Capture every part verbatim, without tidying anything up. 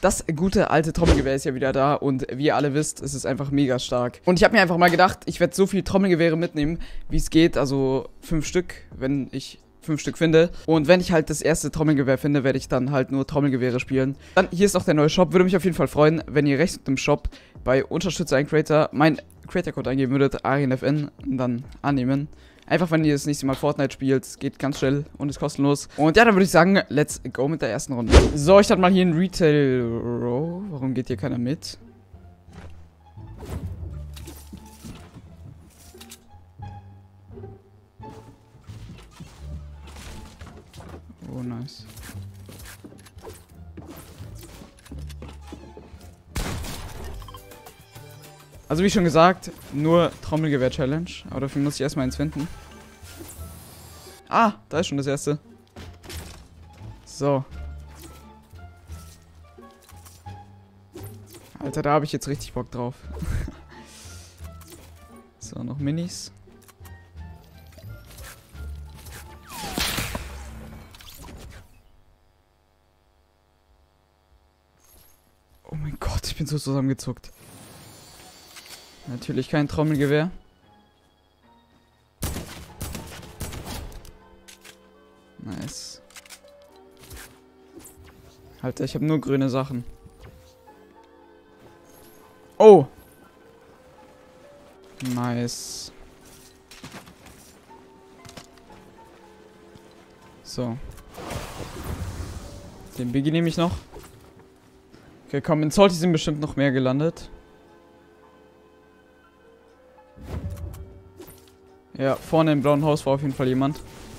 Das gute alte Trommelgewehr ist ja wieder da und wie ihr alle wisst, ist es einfach mega stark. Und ich habe mir einfach mal gedacht, ich werde so viel Trommelgewehre mitnehmen, wie es geht. Also fünf Stück, wenn ich fünf Stück finde. Und wenn ich halt das erste Trommelgewehr finde, werde ich dann halt nur Trommelgewehre spielen. Dann, hier ist auch der neue Shop. Würde mich auf jeden Fall freuen, wenn ihr rechts im Shop bei Unterstütze einen Creator mein Creator-Code eingeben würdet, ArienFN, und dann annehmen. Einfach, wenn ihr das nächste Mal Fortnite spielt, geht ganz schnell und ist kostenlos. Und ja, dann würde ich sagen, let's go mit der ersten Runde. So, ich hatte mal hier ein Retail Row. Warum geht hier keiner mit? Oh, nice. Also wie schon gesagt, nur Trommelgewehr-Challenge. Aber dafür muss ich erstmal eins finden. Ah, da ist schon das erste. So. Alter, da habe ich jetzt richtig Bock drauf. So, noch Minis. Oh mein Gott, ich bin so zusammengezuckt. Natürlich kein Trommelgewehr. Nice. Alter, ich habe nur grüne Sachen. Oh! Nice. So. Den Biggie nehme ich noch. Okay, komm, in Salty sind bestimmt noch mehr gelandet. Ja, vorne im blauen Haus war auf jeden Fall jemand.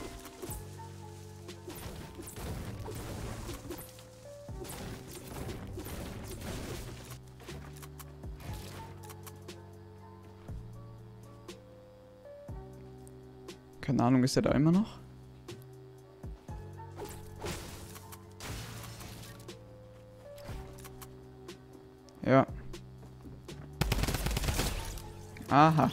Keine Ahnung, ist er da immer noch? Ja. Aha.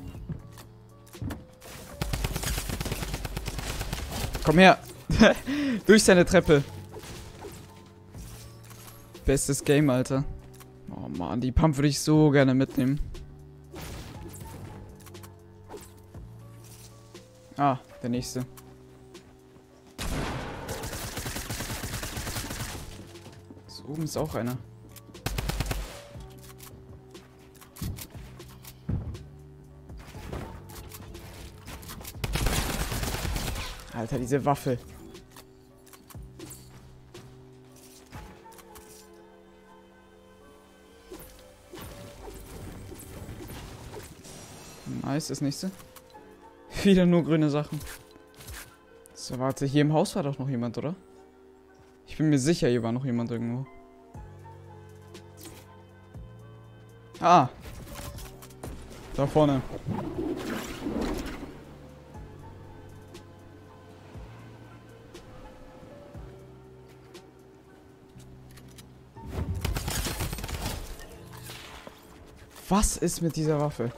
Komm her. Durch seine Treppe. Bestes Game, Alter. Oh Mann, die Pump würde ich so gerne mitnehmen. Ah, der nächste. So, oben ist auch einer. Alter, diese Waffe. Nice, das nächste. Wieder nur grüne Sachen. So, warte, hier im Haus war doch noch jemand, oder? Ich bin mir sicher, hier war noch jemand irgendwo. Ah. Da vorne. Was ist mit dieser Waffe?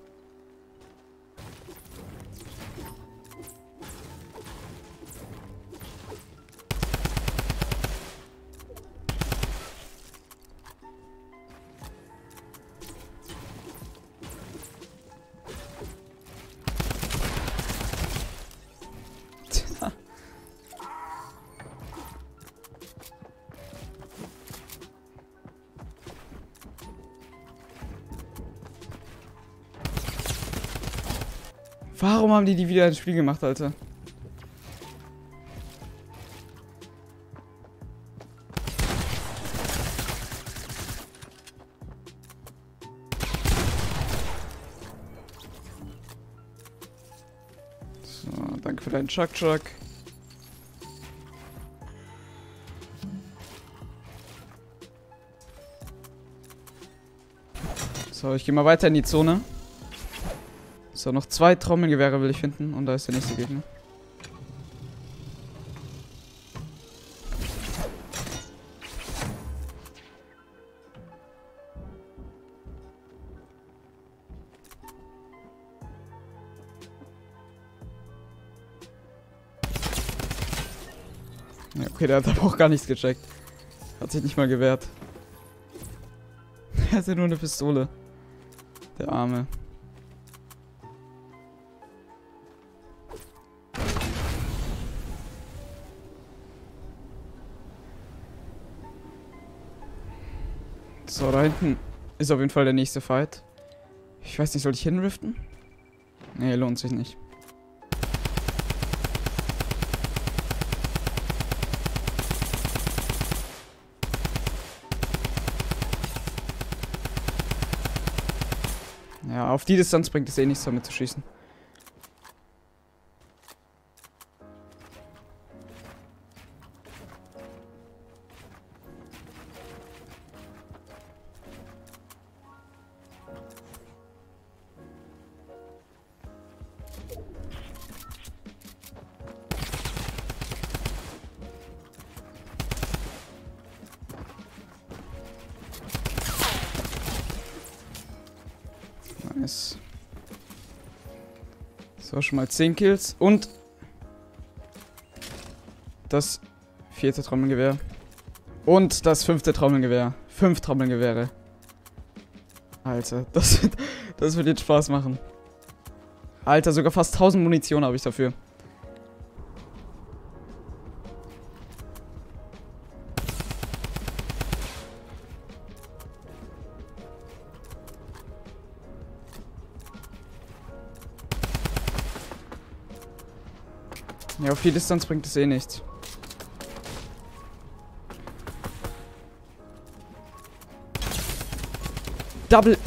Warum haben die die wieder ins Spiel gemacht, Alter? So, danke für deinen Chuck Chuck. So, ich gehe mal weiter in die Zone. So, noch zwei Trommelgewehre will ich finden. Und da ist der nächste Gegner. Ja, okay, der hat aber auch gar nichts gecheckt. Hat sich nicht mal gewehrt. Er hat ja nur eine Pistole. Der Arme. So, da hinten ist auf jeden Fall der nächste Fight. Ich weiß nicht, soll ich hinriften? Nee, lohnt sich nicht. Ja, auf die Distanz bringt es eh nichts, damit zu schießen. Nice. So, schon mal zehn Kills. Und das vierte Trommelgewehr. Und das fünfte Trommelgewehr. Fünf Trommelgewehre. Alter, das, das wird jetzt Spaß machen. Alter, sogar fast tausend Munition habe ich dafür. Ja, auf die Distanz bringt es eh nichts. Double.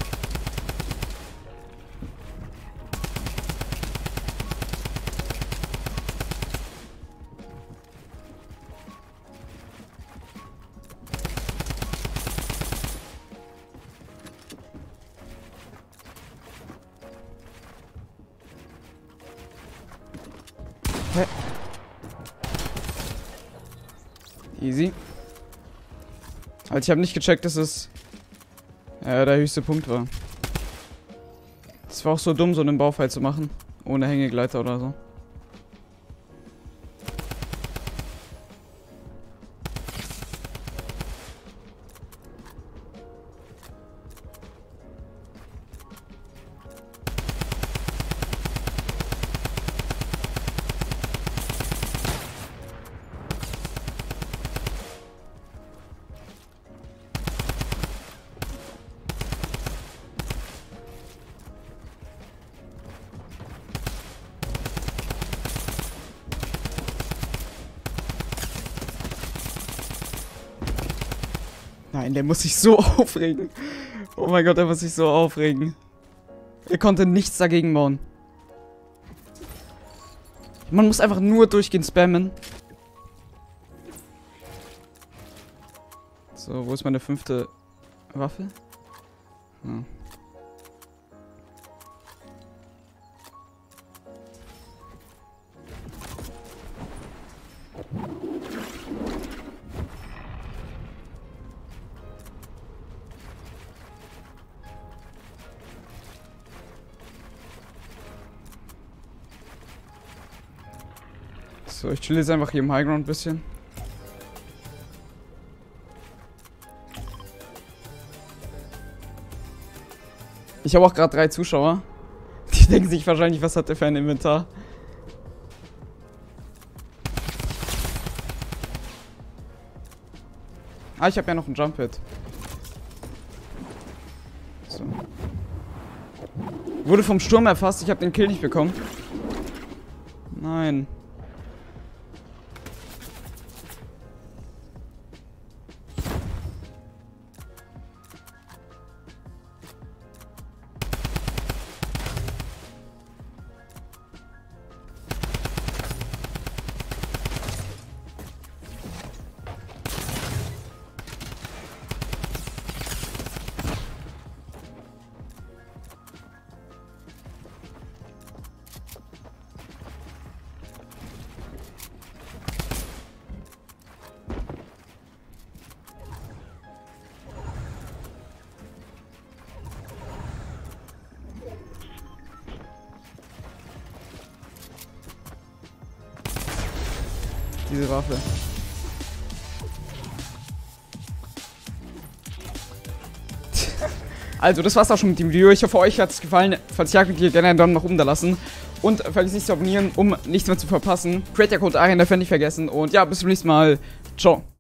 Hä? Easy. Also ich habe nicht gecheckt, dass es äh, der höchste Punkt war. Es war auch so dumm, so einen Baufall zu machen. Ohne Hängegleiter oder so. Nein, der muss sich so aufregen. Oh mein Gott, der muss sich so aufregen. Er konnte nichts dagegen bauen. Man muss einfach nur durchgehend spammen. So, wo ist meine fünfte Waffe? Hm. So, ich chill jetzt einfach hier im Highground ein bisschen. Ich habe auch gerade drei Zuschauer. Die denken sich wahrscheinlich, was hat der für ein Inventar? Ah, ich habe ja noch einen Jump Hit. So. Wurde vom Sturm erfasst, ich habe den Kill nicht bekommen. Nein. Diese Waffe. Also, das war's auch schon mit dem Video. Ich hoffe, euch hat es gefallen. Falls ja, könnt ihr gerne einen Daumen nach oben da lassen. Und vergesst nicht zu abonnieren, um nichts mehr zu verpassen. Creator Code Arian, dafür nicht vergessen. Und ja, bis zum nächsten Mal. Ciao.